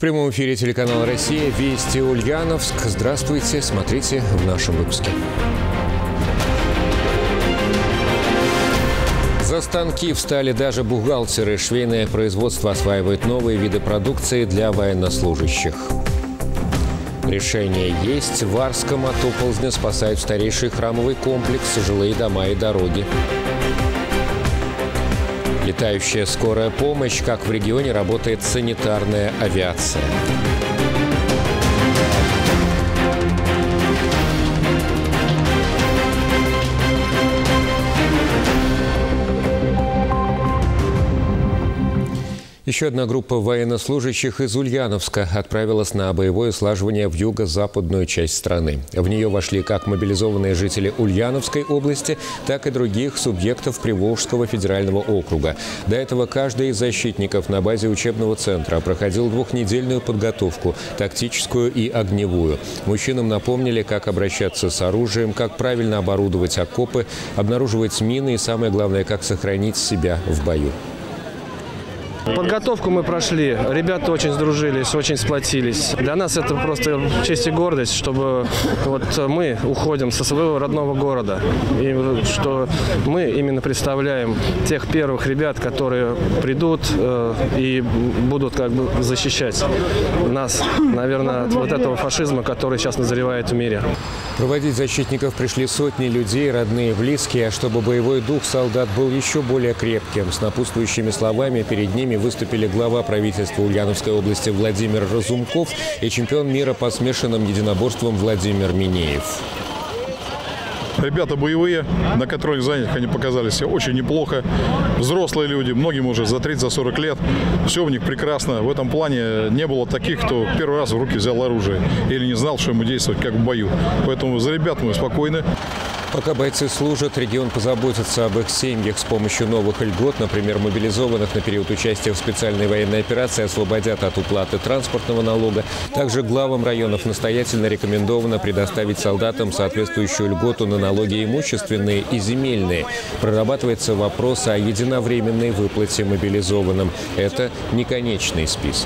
прямом эфире телеканала «Россия», Вести Ульяновск. Здравствуйте, смотрите в нашем выпуске. За станки встали даже бухгалтеры. Швейное производство осваивает новые виды продукции для военнослужащих. Решение есть. В Арском от оползня спасают старейший храмовый комплекс, жилые дома и дороги. Летающая скорая помощь. Как в регионе работает санитарная авиация. Еще одна группа военнослужащих из Ульяновска отправилась на боевое слаживание в юго-западную часть страны. В нее вошли как мобилизованные жители Ульяновской области, так и других субъектов Приволжского федерального округа. До этого каждый из защитников на базе учебного центра проходил двухнедельную подготовку, тактическую и огневую. Мужчинам напомнили, как обращаться с оружием, как правильно оборудовать окопы, обнаруживать мины и, самое главное, как сохранить себя в бою. Подготовку мы прошли, ребята очень сдружились, очень сплотились. Для нас это просто честь и гордость, чтобы вот мы уходим со своего родного города. И что мы именно представляем тех первых ребят, которые придут и будут как бы защищать нас, наверное, от вот этого фашизма, который сейчас назревает в мире. Проводить защитников пришли сотни людей, родные и близкие. А чтобы боевой дух солдат был еще более крепким, с напутствующими словами перед ними выступили глава правительства Ульяновской области Владимир Разумков и чемпион мира по смешанным единоборствам Владимир Минеев. Ребята боевые, на контрольных занятиях они показали себя очень неплохо. Взрослые люди, многим уже за 30-40 лет. Все у них прекрасно. В этом плане не было таких, кто первый раз в руки взял оружие или не знал, что ему действовать как в бою. Поэтому за ребят мы спокойны. Пока бойцы служат, регион позаботится об их семьях с помощью новых льгот. Например, мобилизованных на период участия в специальной военной операции освободят от уплаты транспортного налога. Также главам районов настоятельно рекомендовано предоставить солдатам соответствующую льготу на налоги имущественные и земельные. Прорабатывается вопрос о единовременной выплате мобилизованным. Это не конечный список.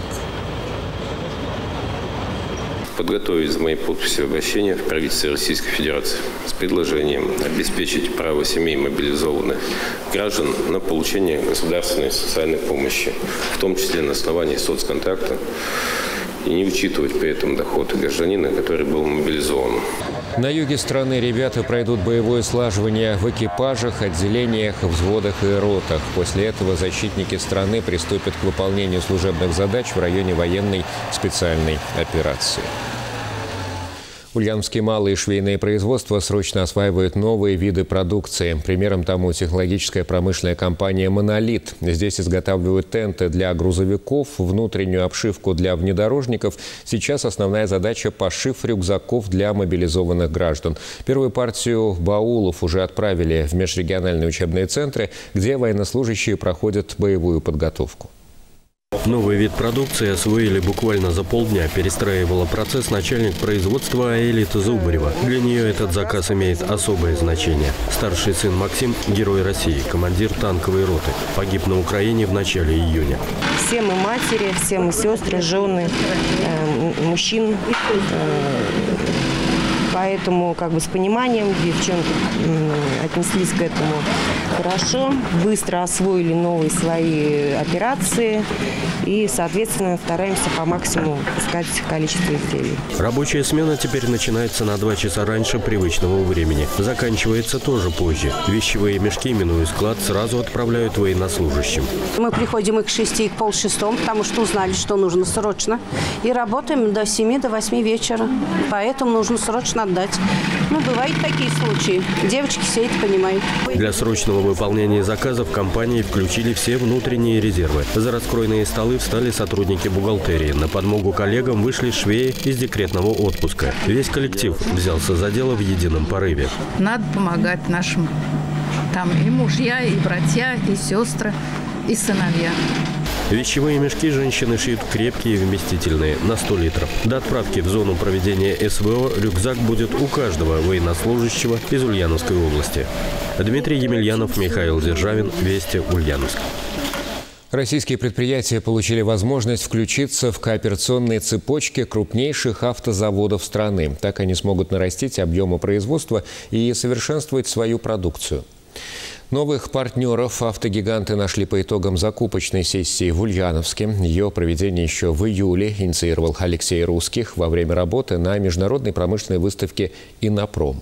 Подготовить за моей подписью обращение в правительство Российской Федерации с предложением обеспечить право семей мобилизованных граждан на получение государственной социальной помощи, в том числе на основании соцконтракта, и не учитывать при этом доход гражданина, который был мобилизован. На юге страны ребята пройдут боевое слаживание в экипажах, отделениях, взводах и ротах. После этого защитники страны приступят к выполнению служебных задач в районе военной специальной операции. Ульяновские малые швейные производства срочно осваивают новые виды продукции. Примером тому технологическая промышленная компания «Монолит». Здесь изготавливают тенты для грузовиков, внутреннюю обшивку для внедорожников. Сейчас основная задача – пошив рюкзаков для мобилизованных граждан. Первую партию баулов уже отправили в межрегиональные учебные центры, где военнослужащие проходят боевую подготовку. Новый вид продукции освоили буквально за полдня. Перестраивала процесс начальник производства Аэлита Зубарева. Для нее этот заказ имеет особое значение. Старший сын Максим – герой России, командир танковой роты. Погиб на Украине в начале июня. Все мы матери, все мы сестры, жены, мужчин. Поэтому как бы с пониманием девчонки отнеслись к этому хорошо, быстро освоили новые свои операции и, соответственно, стараемся по максимуму пускать количество изделий. Рабочая смена теперь начинается на 2 часа раньше привычного времени. Заканчивается тоже позже. Вещевые мешки, минуя склад, сразу отправляют военнослужащим. Мы приходим и к 6, и к 5:30, потому что узнали, что нужно срочно. И работаем до 7, до 8 вечера. Поэтому нужно срочно отдать. Ну, бывают такие случаи. Девочки все это понимают. Для срочного выполнения заказов компании включили все внутренние резервы. За раскроенные столы встали сотрудники бухгалтерии. На подмогу коллегам вышли швеи из декретного отпуска. Весь коллектив взялся за дело в едином порыве. Надо помогать нашим. Там и мужья, и братья, и сестры, и сыновья. Вещевые мешки женщины шьют крепкие и вместительные, на 100 литров. До отправки в зону проведения СВО рюкзак будет у каждого военнослужащего из Ульяновской области. Дмитрий Емельянов, Михаил Державин, Вести, Ульяновск. Российские предприятия получили возможность включиться в кооперационные цепочки крупнейших автозаводов страны. Так они смогут нарастить объемы производства и совершенствовать свою продукцию. Новых партнеров автогиганты нашли по итогам закупочной сессии в Ульяновске. Ее проведение еще в июле инициировал Алексей Русских во время работы на международной промышленной выставке «Иннопром».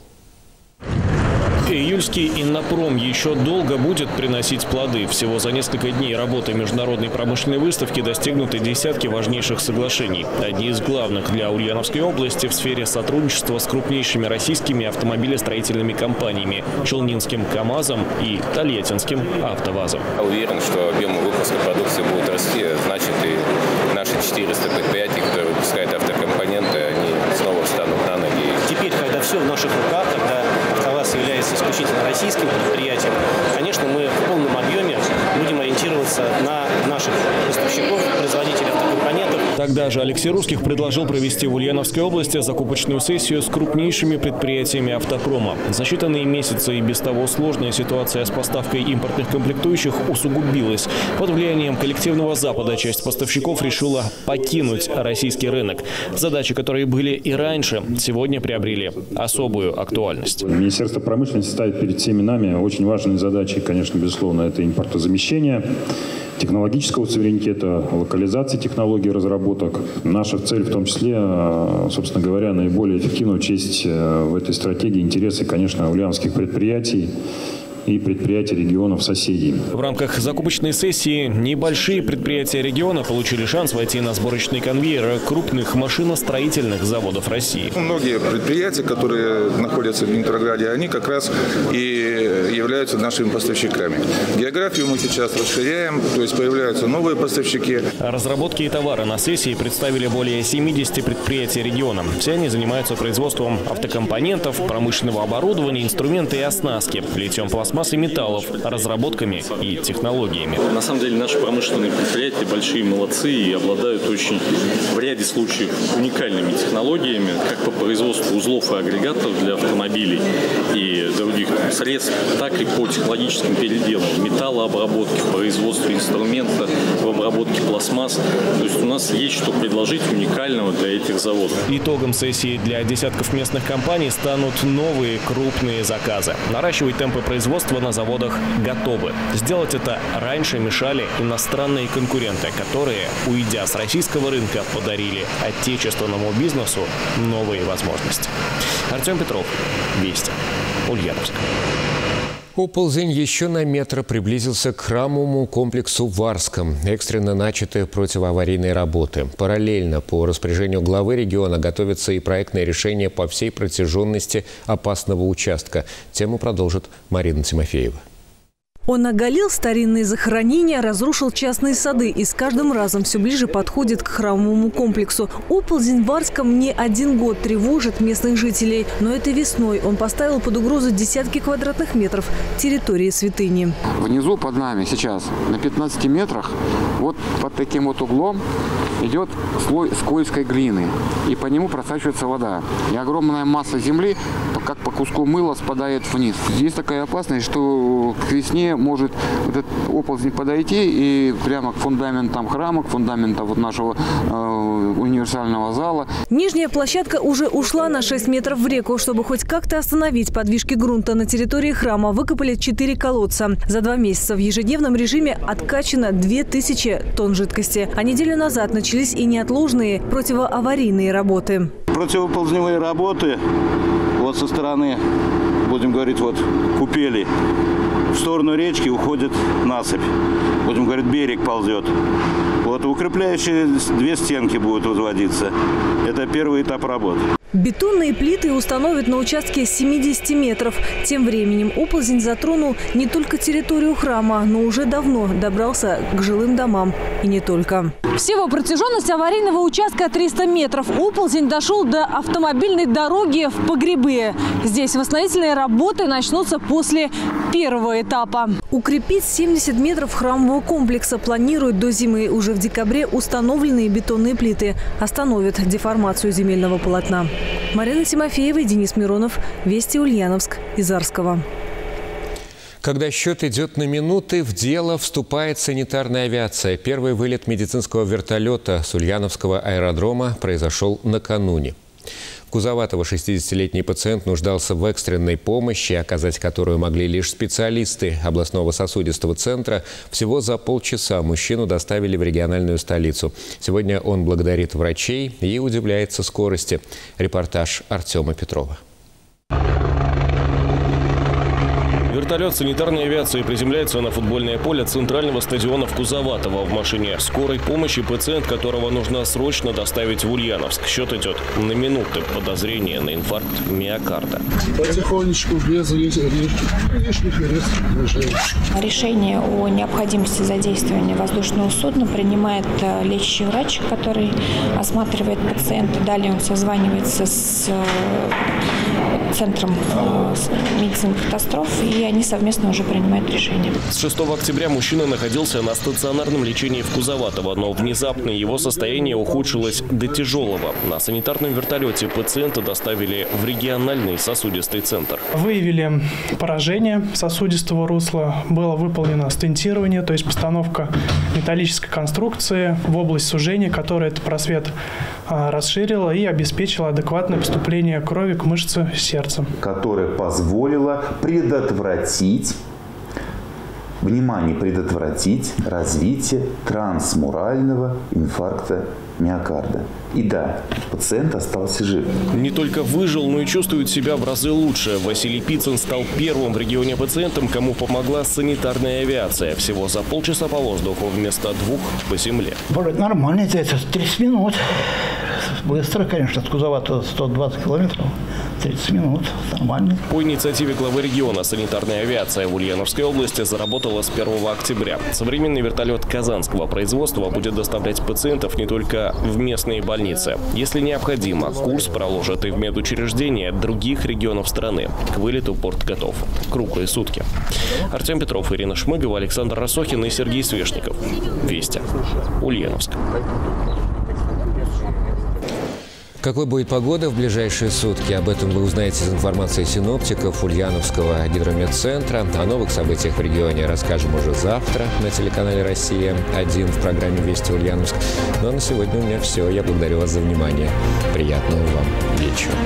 Июльский Иннопром еще долго будет приносить плоды. Всего за несколько дней работы международной промышленной выставки достигнуты десятки важнейших соглашений. Одни из главных для Ульяновской области в сфере сотрудничества с крупнейшими российскими автомобилестроительными компаниями – Челнинским КАМАЗом и Тольяттинским АвтоВАЗом. Я уверен, что объемы выпуска продукции будут расти. Значит, и наши 400 предприятий, которые выпускают автокомпоненты, они снова встанут на ноги. Теперь, когда все в наших руках, когда АвтоВАЗ является исключительно российским предприятием, конечно, мы в полном объеме будем ориентироваться на наших поставщиков, производителей автокомпонентов. Тогда же Алексей Русских предложил провести в Ульяновской области закупочную сессию с крупнейшими предприятиями автопрома. За считанные месяцы и без того сложная ситуация с поставкой импортных комплектующих усугубилась. Под влиянием коллективного Запада часть поставщиков решила покинуть российский рынок. Задачи, которые были и раньше, сегодня приобрели особую актуальность. Министерство промышленности ставит перед всеми нами очень важные задачи, конечно, безусловно, это импортозамещение, технологического суверенитета, локализации технологий разработок. Наша цель в том числе, собственно говоря, наиболее эффективно учесть в этой стратегии интересы, конечно, ульяновских предприятий и предприятий регионов соседей. В рамках закупочной сессии небольшие предприятия региона получили шанс войти на сборочный конвейер крупных машиностроительных заводов России. Многие предприятия, которые находятся в Дмитрограде, они как раз и являются нашими поставщиками. Географию мы сейчас расширяем, то есть появляются новые поставщики. Разработки и товары на сессии представили более 70 предприятий региона. Все они занимаются производством автокомпонентов, промышленного оборудования, инструменты и оснастки, литьем пластмасс и металлов, разработками и технологиями. На самом деле наши промышленные предприятия большие молодцы и обладают очень в ряде случаев уникальными технологиями, как по производству узлов и агрегатов для автомобилей и других средств, так и по технологическим переделам, металлообработке, в производстве инструмента, в обработке пластмасс. То есть у нас есть что предложить уникального для этих заводов. Итогом сессии для десятков местных компаний станут новые крупные заказы. Наращивать темпы производства на заводах готовы. Сделать это раньше мешали иностранные конкуренты, которые, уйдя с российского рынка, подарили отечественному бизнесу новые возможности. Артем Петров, Вести, Ульяновск. Оползень еще на метр приблизился к храмовому комплексу в Варском. Экстренно начаты противоаварийные работы. Параллельно по распоряжению главы региона готовится и проектное решение по всей протяженности опасного участка. Тему продолжит Марина Тимофеева. Он оголил старинные захоронения, разрушил частные сады и с каждым разом все ближе подходит к храмовому комплексу. Оползень в Варском не один год тревожит местных жителей. Но этой весной он поставил под угрозу десятки квадратных метров территории святыни. Внизу под нами сейчас на 15 метрах вот под таким вот углом идет слой скользкой глины. И по нему просачивается вода. И огромная масса земли, как по куску мыла, спадает вниз. Здесь такая опасность, что к весне может этот оползень подойти и прямо к фундаментам храма, к фундаментам вот нашего универсального зала. Нижняя площадка уже ушла на 6 метров в реку. Чтобы хоть как-то остановить подвижки грунта на территории храма, выкопали 4 колодца. За 2 месяца в ежедневном режиме откачано 2000 тонн жидкости. А неделю назад начались и неотложные противоаварийные работы. Противоползневые работы вот со стороны, будем говорить, вот купели. В сторону речки уходит насыпь. Будем говорить, берег ползет. Вот укрепляющие 2 стенки будут возводиться. Это первый этап работы. Бетонные плиты установят на участке 70 метров. Тем временем оползень затронул не только территорию храма, но уже давно добрался к жилым домам. И не только. Всего протяженность аварийного участка 300 метров. Оползень дошел до автомобильной дороги в Погребы. Здесь восстановительные работы начнутся после первого этапа. Укрепить 70 метров храмового комплекса планируют до зимы. Уже в декабре установленные бетонные плиты остановят деформацию земельного полотна. Марина Тимофеева и Денис Миронов. Вести, Ульяновск из Арского. Когда счет идет на минуты, в дело вступает санитарная авиация. Первый вылет медицинского вертолета с Ульяновского аэродрома произошел накануне. Кузоватого 60-летний пациент нуждался в экстренной помощи, оказать которую могли лишь специалисты областного сосудистого центра. Всего за полчаса мужчину доставили в региональную столицу. Сегодня он благодарит врачей и удивляется скорости. Репортаж Артема Петрова. Вертолет санитарной авиации приземляется на футбольное поле центрального стадиона в Кузоватово. В машине скорой помощи пациент, которого нужно срочно доставить в Ульяновск. Счет идет на минуты. Подозрение на инфаркт миокарда. Потихонечку, без лишних решений. Решение о необходимости задействования воздушного судна принимает лечащий врач, который осматривает пациента. Далее он созванивается с центром медицины катастроф, и они совместно уже принимают решение. С 6 октября мужчина находился на стационарном лечении в Кузоватово, но внезапно его состояние ухудшилось до тяжелого. На санитарном вертолете пациента доставили в региональный сосудистый центр. Выявили поражение сосудистого русла, было выполнено стентирование, то есть постановка металлической конструкции в область сужения, которая этот просвет расширила и обеспечила адекватное поступление крови к мышце сердца. Которая позволила предотвратить развитие трансмурального инфаркта миокарда. И да, пациент остался жив. Не только выжил, но и чувствует себя в разы лучше. Василий Пицын стал первым в регионе пациентом, кому помогла санитарная авиация. Всего за полчаса по воздуху вместо 2 по земле. Нормально, это 30 минут. Быстро, конечно, от Кузоватова 120 километров. 30 минут. Нормально. По инициативе главы региона санитарная авиация в Ульяновской области заработала с 1 октября. Современный вертолет казанского производства будет доставлять пациентов не только в местные больницы. Если необходимо, курс проложат и в медучреждения других регионов страны. К вылету порт готов. Круглые сутки. Артем Петров, Ирина Шмыгова, Александр Росохин и Сергей Свешников. Вести. Ульяновск. Какой будет погода в ближайшие сутки? Об этом вы узнаете из информации синоптиков Ульяновского гидрометцентра. О новых событиях в регионе расскажем уже завтра на телеканале «Россия-1» в программе «Вести Ульяновск». Ну а на сегодня у меня все. Я благодарю вас за внимание. Приятного вам вечера.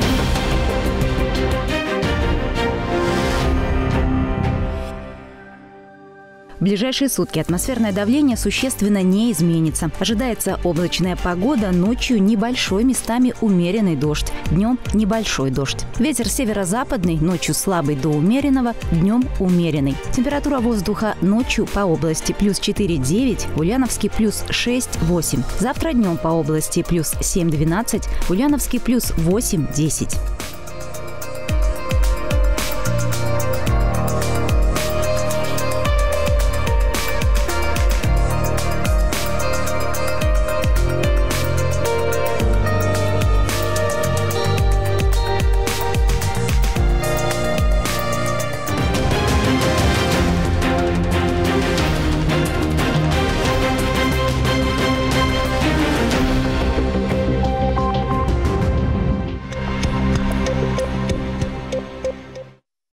В ближайшие сутки атмосферное давление существенно не изменится. Ожидается облачная погода, ночью небольшой, местами умеренный дождь, днем небольшой дождь. Ветер северо-западный, ночью слабый до умеренного, днем умеренный. Температура воздуха ночью по области плюс 4-9, в Ульяновске плюс 6-8. Завтра днем по области плюс 7-12, в Ульяновске плюс 8-10.